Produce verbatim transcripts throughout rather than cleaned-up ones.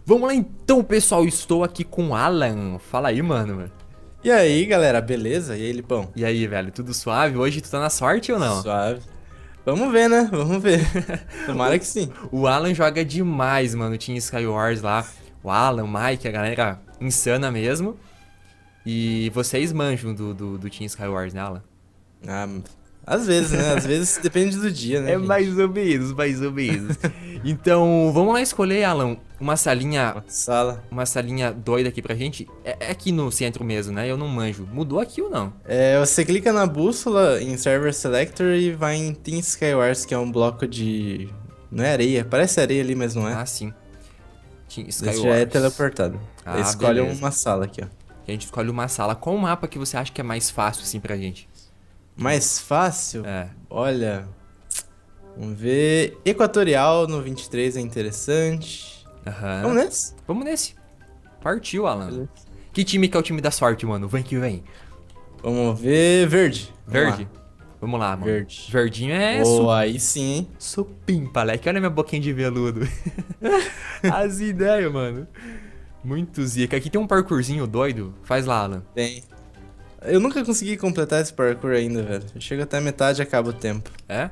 Vamos lá então, pessoal. Estou aqui com o Alan. Fala aí, mano. E aí, galera, beleza? E aí, Lipão? E aí, velho, tudo suave? Hoje tu tá na sorte ou não? Suave. Vamos ver, né? Vamos ver. Tomara que sim. O Alan joga demais, mano. Tinha Skywars lá. O Alan, o Mike, a galera insana mesmo. E vocês manjam do, do, do Team Skywars, né, Alan? Ah, às vezes, né? Às vezes depende do dia, né, É gente? mais ou menos, mais ou menos. Então, vamos lá escolher, Alan, uma salinha, Sala. uma salinha doida aqui pra gente. É, é aqui no centro mesmo, né? Eu não manjo. Mudou aqui ou não? É, você clica na bússola em Server Selector e vai em Team Skywars, que é um bloco de... Não é areia, parece areia ali, mas não é. Ah, sim. Team Esse já é Skywars. teleportado. Ah, Escolhe beleza. uma sala aqui, ó. A gente escolhe uma sala. Qual o mapa que você acha que é mais fácil, assim, pra gente? Mais fácil? É. Olha... Vamos ver... Equatorial no vinte e três é interessante. Aham. Vamos nesse? Vamos nesse. Partiu, Alan. Beleza. Que time que é o time da sorte, mano? Vem que vem. Vamos ver verde. Vamos Verde? lá. Vamos lá, mano. Verde. Verdinho é Oh, su aí sim, hein? supimpa, leque. Olha minha boquinha de veludo. As ideias, mano. Muito zica. Aqui tem um parkourzinho doido. Faz lá, Alan. Tem. Eu nunca consegui completar esse parkour ainda, velho. Eu chego até a metade e acaba o tempo. É?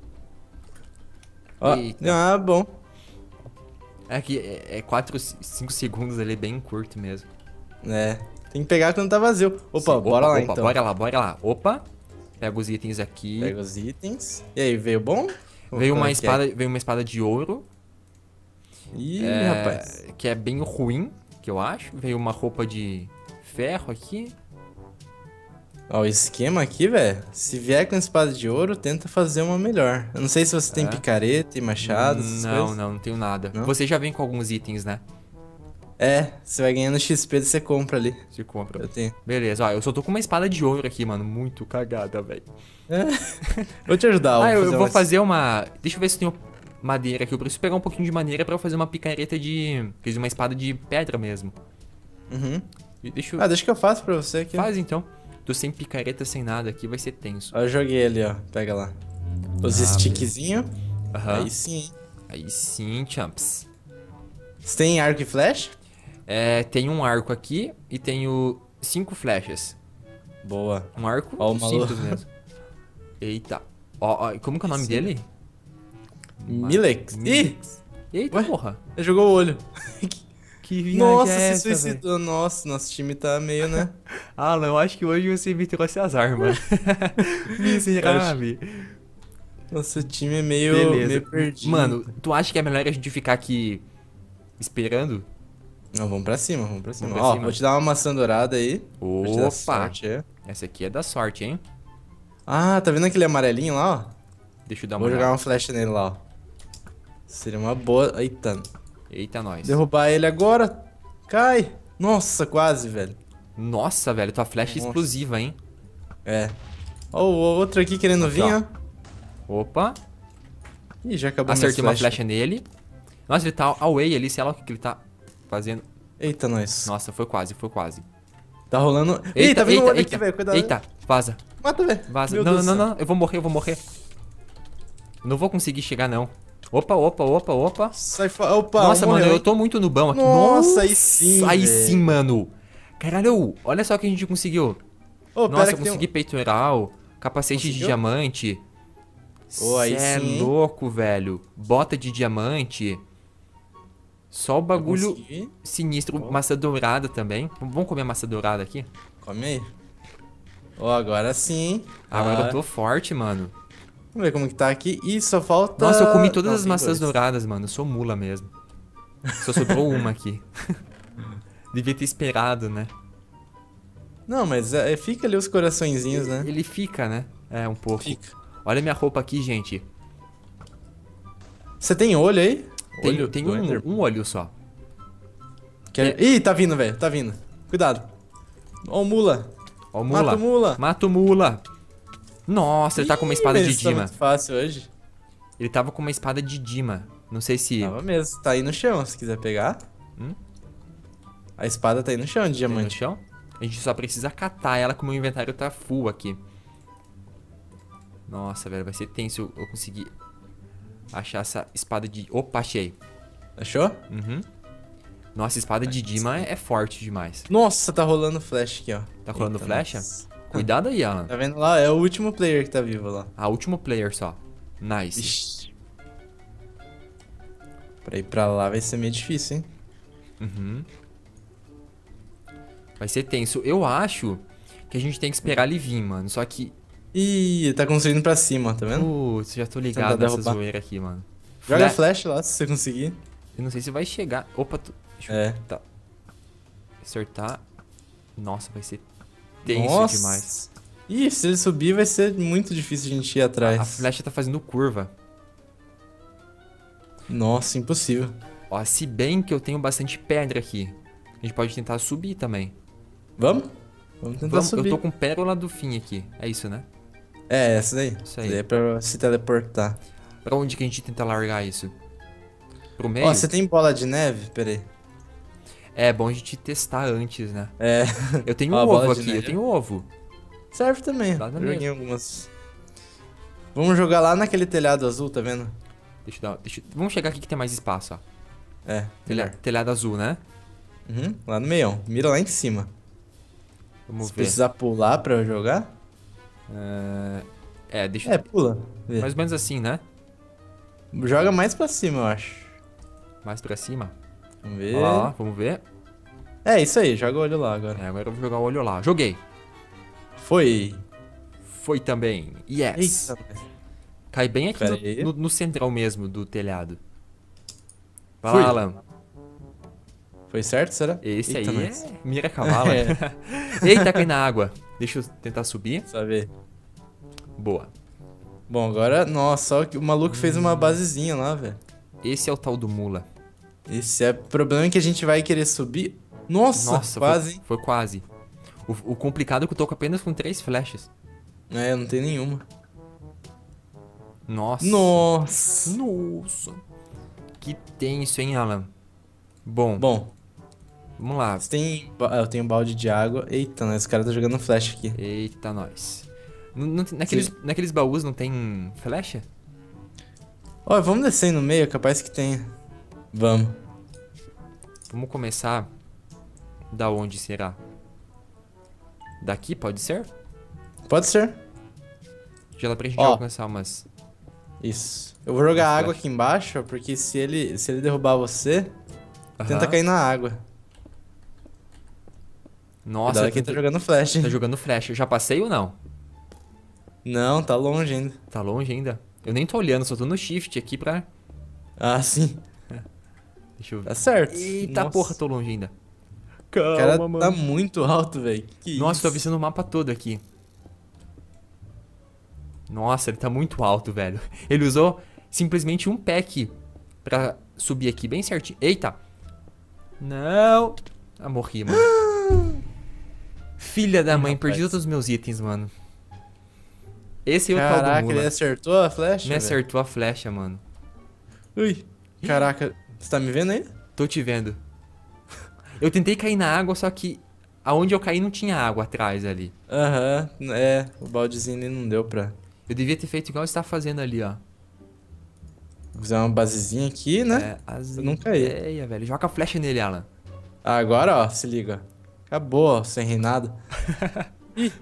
Ó, Eita. ah, bom. É que é quatro, cinco segundos ali, bem curto mesmo. É. Tem que pegar quando tá vazio. Opa, Sim. bora lá opa, então. Bora lá, bora lá. Opa. Pega os itens aqui. Pega os itens. E aí, veio bom? Veio Como uma é que é? espada, veio uma espada de ouro. Ih, É, rapaz. que é bem ruim, que eu acho. Veio uma roupa de ferro aqui. Ó, o esquema aqui, velho. Se vier com espada de ouro, tenta fazer uma melhor. Eu não sei se você tem É? picareta e machado, essas Não, coisas. não, não tenho nada. Não? Você já vem com alguns itens, né? É, você vai ganhando X P e você compra ali. Se compra. Eu tenho. Beleza, ó, eu só tô com uma espada de ouro aqui, mano. Muito cagada, velho. Vou te ajudar, Ah, eu, eu vou uma- fazer uma... Deixa eu ver se eu tenho madeira aqui. Eu preciso pegar um pouquinho de madeira pra eu fazer uma picareta de... Fiz uma espada de pedra mesmo. Uhum. E Deixa eu... Ah, deixa que eu faço pra você aqui. ó. Faz então. Tô sem picareta, sem nada aqui, vai ser tenso. Ó, eu joguei ali, ó. Pega lá. Os Ah, stickzinho. Aham. Aí sim, hein? Aí sim, champs. Você tem arco e flecha? É, tem um arco aqui e tenho cinco flechas. Boa. Um arco Ó, o maluco. simples mesmo. Eita. Ó, ó, como que é o nome Sim. dele? Milex. Ih! Milex. Eita, Ué? porra. Ele jogou o olho. Que viagem Nossa, é se essa, suicidou. Nossa, nosso time tá meio, né? Alan, eu acho que hoje você me trouxe as armas. Miserável. Nosso time é meio, Beleza. meio perdido. Mano, tu acha que é melhor a gente ficar aqui esperando? Não, vamos pra cima, vamos pra cima. Vamos pra Ó, cima. vou te dar uma maçã dourada aí. Vou te dar Opa! sorte, é. Essa aqui é da sorte, hein? Ah, tá vendo aquele amarelinho lá, ó? Deixa eu dar uma Vou jogar olhada. uma flecha nele lá, ó. Seria uma boa... Eita. Eita, nós. Derrubar ele agora. Cai. Nossa, quase, velho. Nossa, velho, tua flecha é Nossa. explosiva, hein? É. Ó, o outro aqui querendo Aqui, vir, ó. ó. Opa. Ih, já acabou Acertei minhas uma flecha nele. Nossa, ele tá away ali, sei lá o que, que ele tá fazendo. Eita, nós. Nossa, foi quase, foi quase. Tá rolando... Ih, tá vindo um olho aqui, velho. Cuidado. Eita, vaza, Mata, velho. vaza. Meu Não, Deus não, do não, céu. não, eu vou morrer, eu vou morrer. Não vou conseguir chegar, não. Opa, opa, opa, opa. Sai fora. Opa, Nossa, um mano, morreu, eu hein? tô muito no bão aqui. Nossa, aí sim, Aí velho. sim, mano. Caralho, olha só o que a gente conseguiu. Ô, Nossa, pera eu que tem um- consegui peitoral, capacete de Conseguiu? diamante. Ô, aí Cê é sim, hein? louco, velho. Bota de diamante. Só o bagulho consegui. sinistro. Ó. Maçã dourada também. Vamos comer maçã dourada aqui? Come aí. Ó, agora sim, hein? Agora Ah, eu tô forte, mano. Vamos ver como que tá aqui. Ih, só falta... Nossa, eu comi todas Não, as tem maçãs dois. douradas, mano. Eu sou mula mesmo. Só sobrou uma aqui. Devia ter esperado, né? Não, mas é, fica ali os coraçõezinhos, né? Ele fica, né? É, um pouco. Fica. Olha minha roupa aqui, gente. Você tem olho aí? Tem, olho tem do um, Ender? um olho só. Quer- Ih, tá vindo, velho. Tá vindo. Cuidado. Ó o mula. Ó, o mula. Mata o mula. Mata o mula. Nossa, ele tá com uma espada Ih, de isso tá Dima. muito fácil hoje. Ele tava com uma espada de Dima. Não sei se... Tava mesmo. Tá aí no chão, se quiser pegar. Hum? A espada tá aí no chão, de Tem no diamante. chão. A gente só precisa catar ela, que o meu inventário tá full aqui. Nossa, velho, vai ser tenso eu conseguir achar essa espada de... Opa, achei. Achou? Uhum. Nossa, espada de Dima é, é forte demais. Nossa, tá rolando flash aqui, ó. Tá rolando Eita, flecha? nossa. Cuidado aí, Alan. Tá vendo lá? É o último player que tá vivo lá. A última player só. Nice. Ixi. Pra ir pra lá vai ser meio difícil, hein? Uhum. Vai ser tenso. Eu acho que a gente tem que esperar ele vir, mano. Só que... Ih, tá construindo pra cima, tá vendo? Putz, já tô ligado Tentar nessa derrubar. zoeira aqui, mano. Joga Fle- flash lá, se você conseguir. Eu não sei se vai chegar. Opa, tu... deixa eu É. tá. acertar. Nossa, vai ser tenso Nossa. demais. Ih, se ele subir vai ser muito difícil a gente ir atrás. A flecha tá fazendo curva. Nossa, impossível. Ó, se bem que eu tenho bastante pedra aqui. A gente pode tentar subir também. Vamos? Vamos tentar Vamos, subir. eu tô com pérola do fim aqui. É isso, né? É, essa daí. Isso aí. Essa daí é pra se teleportar. Pra onde que a gente tenta largar isso? Pro meio? Ó, você tem bola de neve? Pera aí. É bom a gente testar antes, né? É. Eu tenho Ó, a um bola ovo de aqui, eu neve. tenho ovo. Serve também. Dá na Joguei mesma. algumas. Vamos jogar lá naquele telhado azul, tá vendo? Deixa eu dar. Deixa, eu- vamos chegar aqui que tem mais espaço, ó. É, Telha, melhor. telhado azul, né? Uhum, lá no meião. Mira lá em cima. Vamos Se ver. precisar pular pra eu jogar. É, é, deixa É, pula. Vê. mais ou menos assim, né? Joga mais pra cima, eu acho. Mais pra cima. Vamos ver. Ó lá, ó, vamos ver. É, isso aí. Joga o olho lá agora. É, agora eu vou jogar o olho lá. Joguei. Foi. Foi também. Yes. Eita. Cai bem aqui Pera no, aí. no- no central mesmo do telhado. Vai Fui. lá, Alan. Foi certo, será? Esse Eita, aí nós. é mira cavala. É. Eita, cai na água. Deixa eu tentar subir. Saber. Boa. Bom, agora... Nossa, olha que o maluco fez uma basezinha lá, velho. Esse é o tal do mula. Esse é o problema é que a gente vai querer subir. Nossa, Nossa, quase, foi, hein? foi quase. O, o complicado é que eu tô com apenas com três flechas. É, não tem nenhuma. Nossa. Nossa. Nossa. Que tenso, hein, Alan? Bom, Bom, vamos lá. você tem... ba- Eu tenho um balde de água. Eita, né? Esse cara tá jogando flash aqui. Eita, nós. Não- não tem- naqueles, naqueles baús não tem flecha? Ó, vamos descer aí no meio, capaz que tenha. Vamos. Vamos começar. Da onde será? Daqui, pode ser? Pode ser. Já dá pra gente Ó. alcançar umas... Isso. Eu vou jogar Uma água flecha. aqui embaixo, ó, porque se ele, se ele derrubar você, tenta Aham. cair na água. Nossa, Cuidado quem tá, tá jogando flash. tá jogando flecha. Eu já passei ou não? Não, tá longe ainda. Tá longe ainda? Eu nem tô olhando, só tô no shift aqui pra... Ah, sim. Deixa eu ver. Tá certo. Eita Nossa. porra, tô longe ainda. O Calma, cara mano. tá muito alto, velho. Que Nossa, isso? tô vendo o mapa todo aqui. Nossa, ele tá muito alto, velho. Ele usou simplesmente um pack pra subir aqui bem certinho. Eita! Não! Ah, morri, mano. Filha da mãe, perdi rapaz. todos os meus itens, mano. Esse é o tal do Caraca, mula. ele acertou a flecha? Me velho? acertou a flecha, mano. Ui. Caraca, você tá me vendo aí? Tô te vendo. Eu tentei cair na água, só que aonde eu caí não tinha água atrás ali. Aham, é. O baldezinho ali não deu pra Eu devia ter feito igual você tá fazendo ali, ó. fazer uma basezinha aqui, né? É, as Eu não caí. ideia, velho. Joga a flecha nele, Alan. Agora, ó, se liga. Acabou, ó, sem reinado. Ih,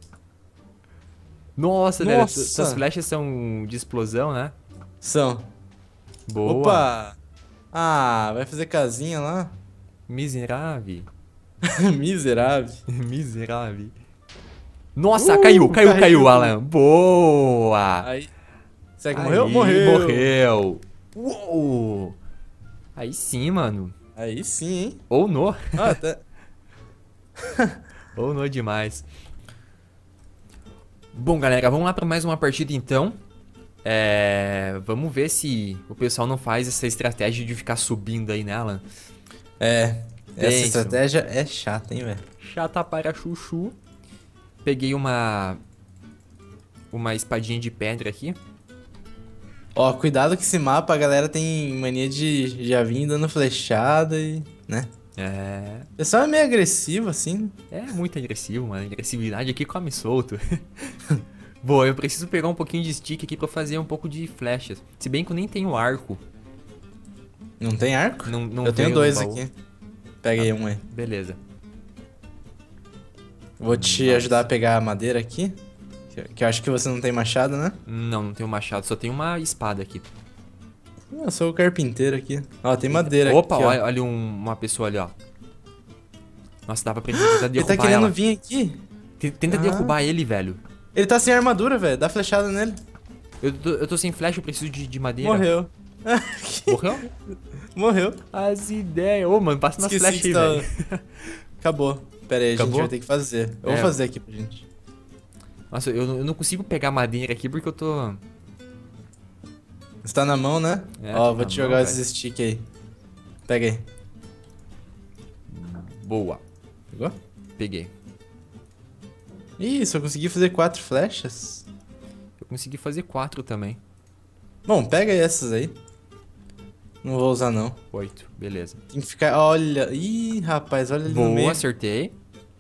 Nossa, velho. Nossa. Essas flechas são de explosão, né? são. Boa. Opa! Ah, vai fazer casinha lá? Miserável. Miserável. Miserável. Nossa, Uh, caiu, caiu, caiu. caiu, Alan. Boa. Aí. Será que Aí, morreu? Morreu. Morreu. Uou. Aí sim, mano. Aí sim, hein? Ou no. Ah, tá. Ou no demais. Bom, galera, vamos lá para mais uma partida então. É, vamos ver se o pessoal não faz essa estratégia de ficar subindo aí nela. É. Essa Tenso. estratégia é chata, hein, velho? Chata para chuchu. Peguei uma uma espadinha de pedra aqui. Ó, cuidado que esse mapa a galera tem mania de já vir dando flechada e. né? É, O pessoal é meio agressivo, assim. é muito agressivo, mano. A agressividade aqui come solto. Boa, eu preciso pegar um pouquinho de stick aqui pra fazer um pouco de flechas. Se bem que eu nem tenho arco. Não tem arco? Não, não Eu tenho veio no dois baú. aqui. Pega aí um aí. Beleza. Vou te Nossa. ajudar a pegar a madeira aqui. Que- Que eu acho que você não tem machado, né? Não, não tenho machado, só tenho uma espada aqui. Eu sou o carpinteiro aqui. Ó, tem madeira Opa, aqui, ó. olha, olha um- uma pessoa ali, ó. Nossa, dava pra tentar Ele derrubar tá querendo ela. vir aqui. T- Tenta Ah. derrubar ele, velho. Ele tá sem armadura, velho. Dá flechada nele. Eu tô, eu tô sem flecha, eu preciso de, de madeira. Morreu. Morreu? Morreu. As ideias. Ô, mano, passa umas Esqueci flechas que aí, tá- velho. Acabou. Pera aí, a gente Acabou? vai ter que fazer. Eu É. vou fazer aqui pra gente. Nossa, eu, não- eu não consigo pegar madeira aqui porque eu tô... Você tá na mão, né? É, Ó, tô vou na te mão, jogar velho. esses stick aí. Pega aí. Boa. Pegou? Peguei. Ih, só consegui fazer quatro flechas. Eu consegui fazer quatro também. Bom, pega essas aí. Não vou usar, não. Oito, beleza. Tem que ficar... Olha... Ih, rapaz, olha ali no Boa, meio. acertei.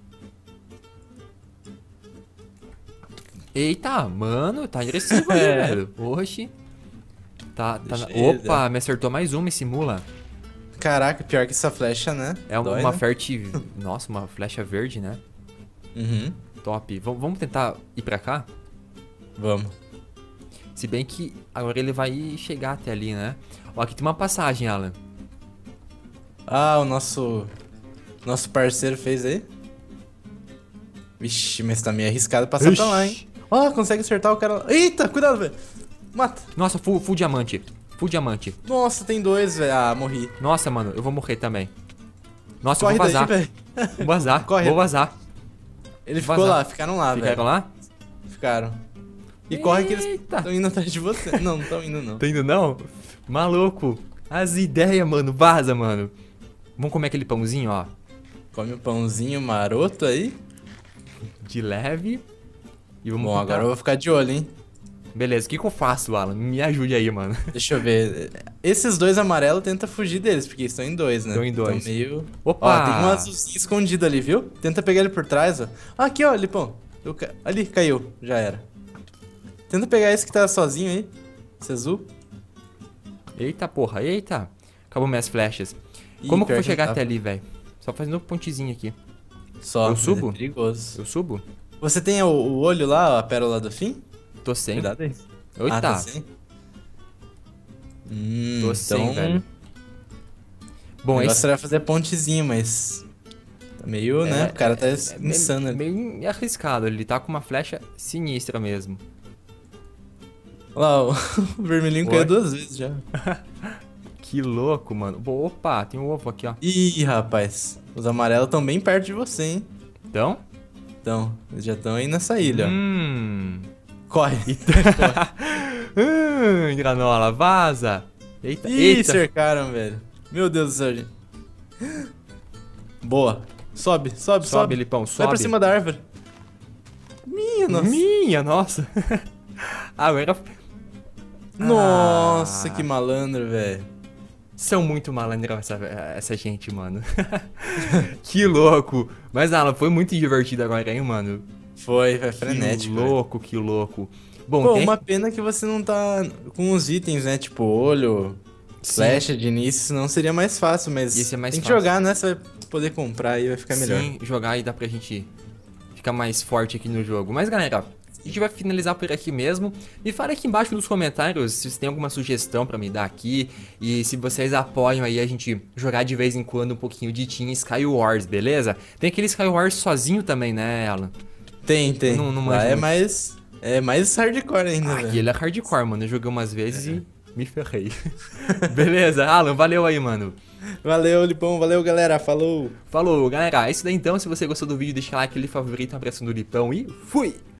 Eita, mano, tá agressivo ali, É. velho. Oxi. Tá, tá na- Deixa ele, Opa, me acertou mais uma esse mula. Caraca, pior que essa flecha, né? É uma, Dói, uma né? ferte... Nossa, uma flecha verde, né? Uhum. Top. V- vamos tentar ir pra cá? Vamos. Se bem que agora ele vai chegar até ali, né? Ó, aqui tem uma passagem, Alan. Ah, o nosso... Nosso parceiro fez aí. Vixe, mas tá meio arriscado passar pra lá, hein? Ó, consegue acertar o cara lá. Eita, cuidado, velho. Mata. Nossa, full, full diamante. Full diamante. Nossa, tem dois, velho. Ah, morri. Nossa, mano, eu vou morrer também. Nossa, Corre eu vou daí, vazar. velho. Vou vazar, Corre. vou vazar. Ele Vazar. ficou lá, ficaram lá, velho. Ficaram lá? Ficaram. E corre que eles Eita. estão indo atrás de você. Não, não estão indo, não. Tá indo não? Maluco. As ideias, mano. Vaza, mano. Vamos comer aquele pãozinho, ó. Come o pãozinho maroto aí. De leve. E vamos Bom, tentar- agora eu vou ficar de olho, hein? Beleza, o que, que eu faço, Alan? Me ajude aí, mano. Deixa eu ver. Esses dois amarelos tenta fugir deles, porque eles estão em dois, né? Estão em dois. Tão meio... Opa! Ó, tem um azulzinho escondido ali, viu? Tenta pegar ele por trás, ó. Ah, aqui, ó, Lipão. Eu ca- Ali, caiu. Já era. Tenta pegar esse que tá sozinho aí. Esse azul. Eita, porra, eita. Acabou minhas flechas. Ih, Como que eu pior vou chegar não até tá. ali, velho? Só fazendo um pontezinho aqui. Só, Eu mas subo? É perigoso. Eu subo? Você tem o, o olho lá, ó, a pérola do fim? Tô sem. Cuidado aí. Eita. Ah, tá sem? Hum, Tô sem, então... velho. Bom, o negócio esse... era fazer pontezinho, mas... Tá meio, né? O cara tá insano ali. meio arriscado. Ele tá com uma flecha sinistra mesmo. Olha lá, o o vermelhinho Oi? caiu duas vezes já. Que louco, mano. Bo- Opa, tem um ovo aqui, ó. Ih, rapaz. Os amarelos estão bem perto de você, hein? Então? Então, eles já estão aí nessa ilha. ó. Hum. Corre. hum, granola, vaza. Eita, Ih, eita. cercaram, velho. Meu Deus do céu, gente. Boa. Sobe, sobe, sobe. Sobe, Lipão, sobe. Vai pra cima da árvore. Minha, nossa. Minha, nossa. Agora... Nossa, Ah. que malandro, velho. São muito malandrão essa, essa gente, mano. Que louco. Mas, Alan, foi muito divertido agora, hein, mano? Foi, foi Que frenético. velho. louco, que louco. Bom, Pô, tem... uma pena que você não tá com os itens, né? Tipo, olho, Sim. flecha de início, senão seria mais fácil, mas Ia ser mais tem que fácil. jogar, né? Você vai poder comprar e vai ficar melhor. Sim, jogar e dá pra gente ficar mais forte aqui no jogo. Mas, galera, a gente vai finalizar por aqui mesmo. Me fala aqui embaixo nos comentários se vocês têm alguma sugestão pra me dar aqui. E se vocês apoiam aí a gente jogar de vez em quando um pouquinho de Team Skywars, beleza? Tem aquele Skywars sozinho também, né, Alan? Tem, tem. Não- não Lá manjo é muito. mais, é mais hardcore ainda, Ah, velho. aqui ele é hardcore, mano. Eu joguei umas vezes e me ferrei. Beleza, Alan, valeu aí, mano. Valeu, Lipão. Valeu, galera. Falou. Falou, galera. É isso daí então. Se você gostou do vídeo, deixa lá aquele favorito, um abraço no Lipão e fui!